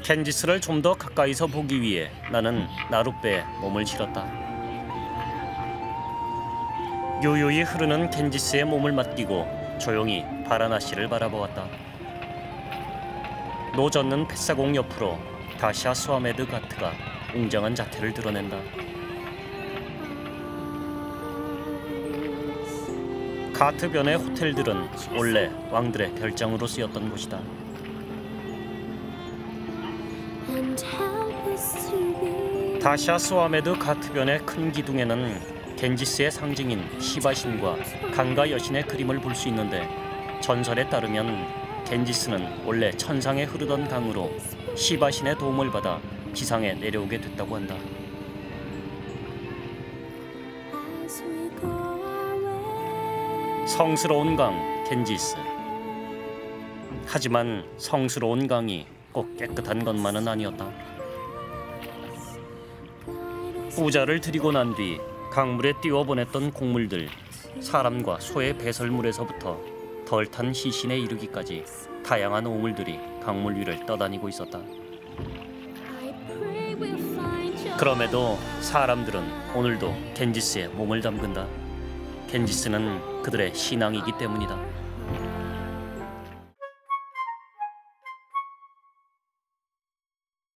켄지스를 좀 더 가까이서 보기 위해 나는 나룻배에 몸을 실었다. 요요히 흐르는 켄지스의 몸을 맡기고 조용히 바라나시를 바라보았다. 노젓는 뱃사공 옆으로 다시아 스와메드 가트가 웅장한 자태를 드러낸다. 가트변의 호텔들은 원래 왕들의 별장으로 쓰였던 곳이다. 다시아 스와메드 가트변의 큰 기둥에는 겐지스의 상징인 시바신과 강가 여신의 그림을 볼 수 있는데, 전설에 따르면 겐지스는 원래 천상에 흐르던 강으로 시바신의 도움을 받아 지상에 내려오게 됐다고 한다. 성스러운 강 겐지스. 하지만 성스러운 강이 꼭 깨끗한 것만은 아니었다. 부자를 들이고 난 뒤 강물에 띄워보냈던 곡물들, 사람과 소의 배설물에서부터 덜 탄 시신에 이르기까지 다양한 오물들이 강물 위를 떠다니고 있었다. 그럼에도 사람들은 오늘도 겐지스의 몸을 담근다. 겐지스는 그들의 신앙이기 때문이다.